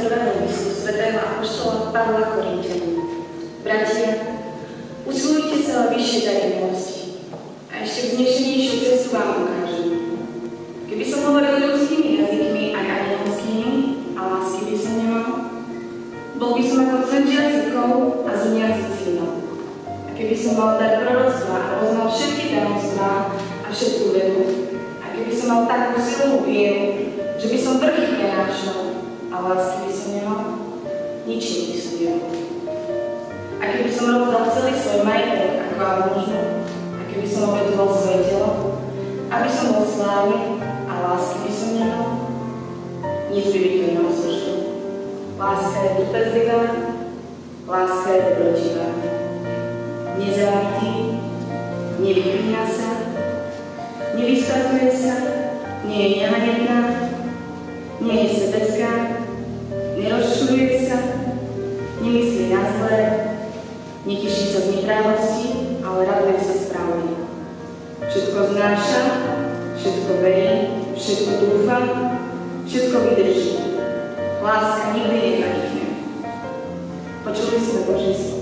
prvého listu svätého apoštola Pavla Korinťanom. Bratia, usilujte sa o vyššie dary milosti a ešte vznešenejšiu cestu vám ukážem. Keby som hovoril ľudskými jazykmi aj anielskými a lásky by som nemal, bol by som ako cent jazykov a zuniaci cínom. A keby som mal dar proroctva a poznal všetky tajomstvá a všetku vedu, a keby som mal takú silnú vieru, že by som vrchy prenášal, a lásky by som nemal, ničím by som nemal. A keby som rozdal celý svoj majetok ako almužnu, a keby som obetoval svoje telo, aby som bol slávny, a lásky by som nemal, nič by vyplnilo službu. Láska je trpezlivá, láska je dobrotivá. Nezávidí, nevypína sa, nevystakuje sa, nie je nehanebná, nie je sebecká, nerozčuluje sa, nemyslí na zlé, neteší sa z neprávosti, ale raduje sa správne. Všetko znáša, všetko verí, všetko dúfa, všetko vydrží. Láska nikdy nezanikne. Počuli sme Božie slovo.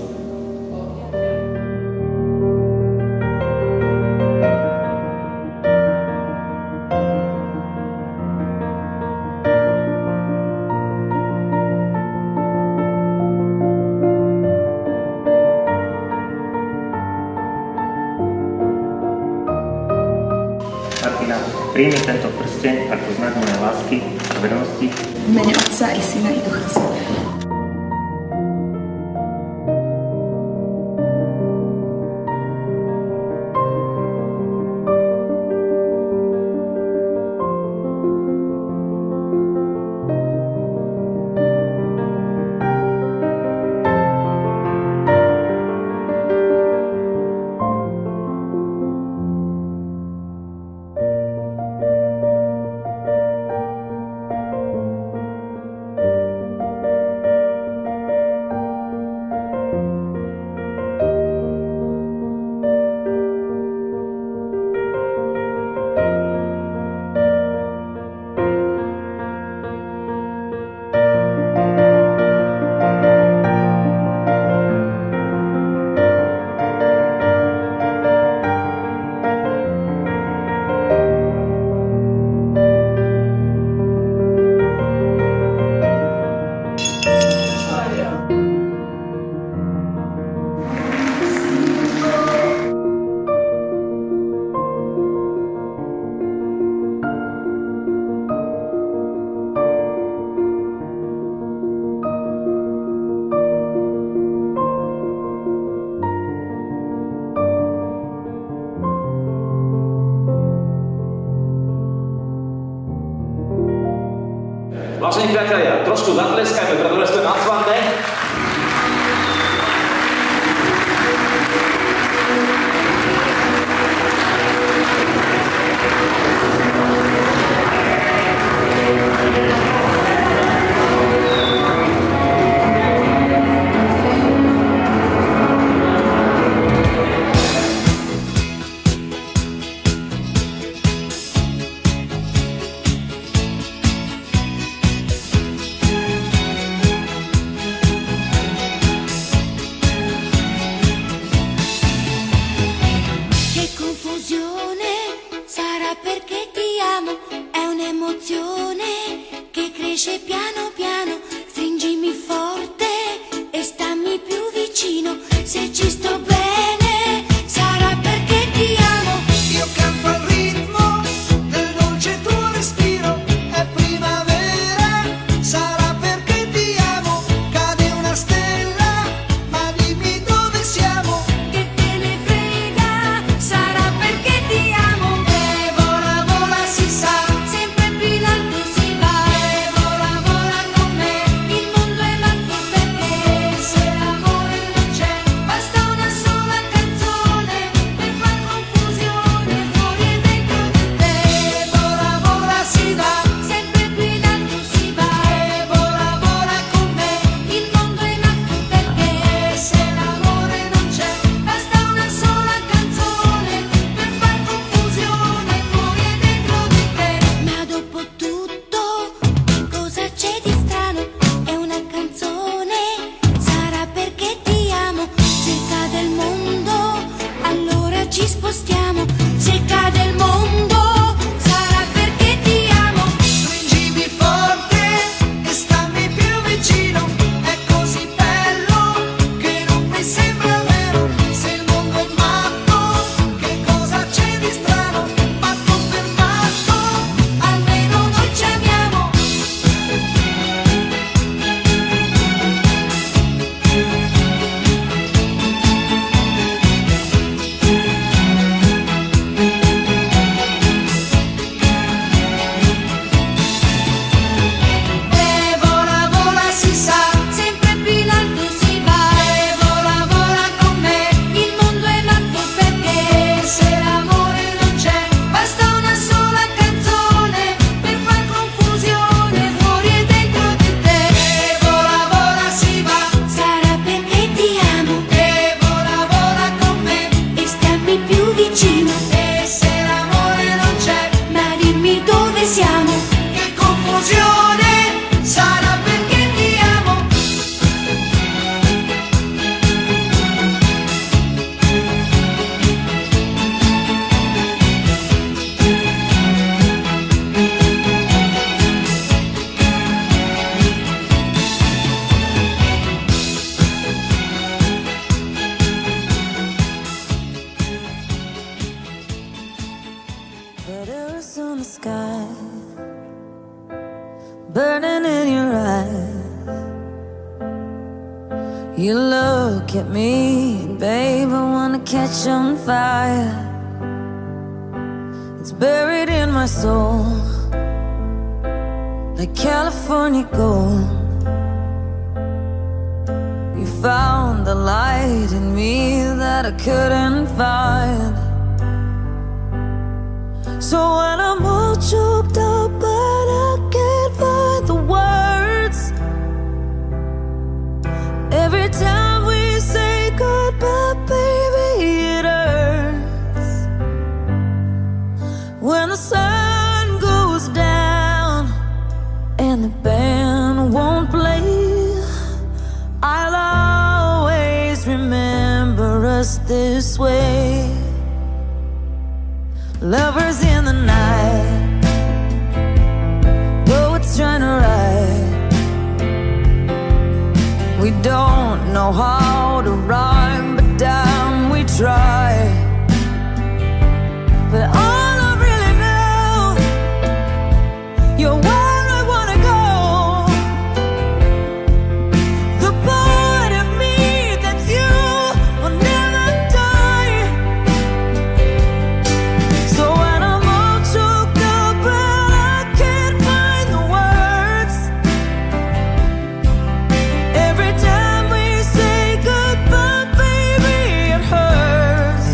Martina, príjmi tento prsteň ako znak mojej lásky a vernosti. V mene Otca i Syna i Ducha Svätého. Vážení priatelia, trošku zatleskajme, pretože sme na svadbe. Piano piano, stringimi forte e stammi più vicino. Se ci sto bene, sarà perché ti amo. Io canto al ritmo del dolce tuo respiro. È primavera, sarà perché ti amo. Cade una stella, ma dimmi dove siamo. Che te ne frega, sarà perché ti amo. E vola, vola, si sa, sempre più in alto si va. vola, vola, burning in your eyes. You look at me, babe, I wanna catch on fire. It's buried in my soul, like California gold. You found the light in me that I couldn't find. So when I'm all choked up but I can't find the words, every time we say goodbye, baby, it hurts. When the sun goes down and the band won't play, I'll always remember us this way. Lovers in the night, poets trying to write. We don't know how to rhyme, but damn, we try. But all I really know, you're where I wanna go. The part of me that's you will never die. So when I'm all choked up and I can't find the words, every time we say goodbye, baby, it hurts.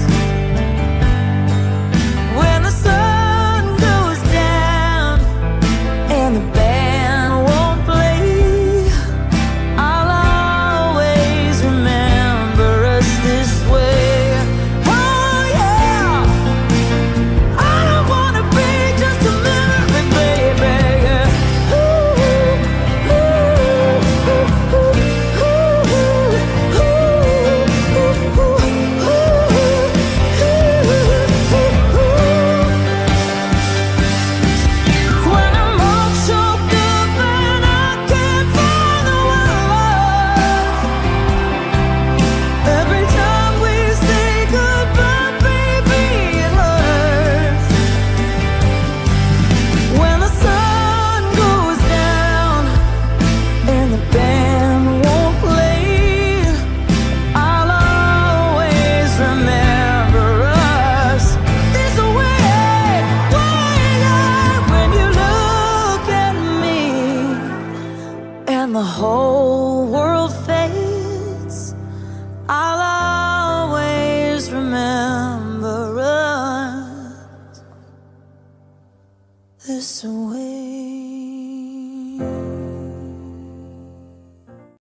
When the sun goes down and the band won't play, I'll always remember us this way. Oh yeah, I don't wanna be just a memory, baby. Ooh, ooh, ooh, ooh, when I'm all choked up and I can't find the words, every time we say goodbye, baby, it hurts. When the sun goes down and the band won't play, I'll always remember us this way. When you look at me and the whole world